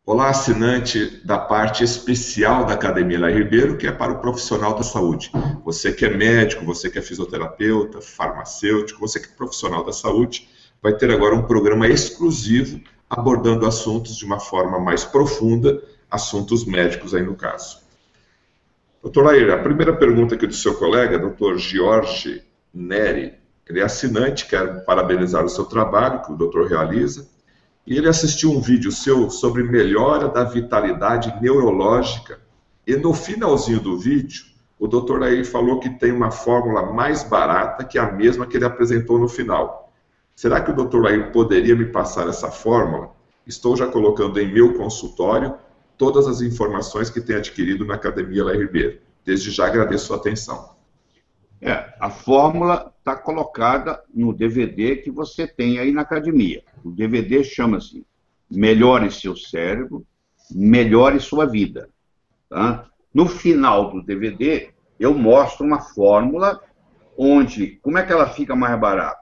Olá, assinante da parte especial da Academia Lai Ribeiro, que é para o profissional da saúde. Você que é médico, você que é fisioterapeuta, farmacêutico, você que é profissional da saúde, vai ter agora um programa exclusivo abordando assuntos de uma forma mais profunda, assuntos médicos aí no caso. Doutor Lair, a primeira pergunta aqui do seu colega, doutor Jorge Neri, ele é assinante, quero parabenizar o seu trabalho que o doutor realiza. E ele assistiu um vídeo seu sobre melhora da vitalidade neurológica. E no finalzinho do vídeo, o doutor aí falou que tem uma fórmula mais barata que a mesma que ele apresentou no final. Será que o doutor aí poderia me passar essa fórmula? Estou já colocando em meu consultório todas as informações que tem adquirido na Academia Lai Ribeiro. Desde já agradeço a sua atenção. A fórmula está colocada no DVD que você tem aí na academia. O DVD chama-se Melhore Seu Cérebro, Melhore Sua Vida. Tá? No final do DVD, eu mostro uma fórmula onde, como é que ela fica mais barata?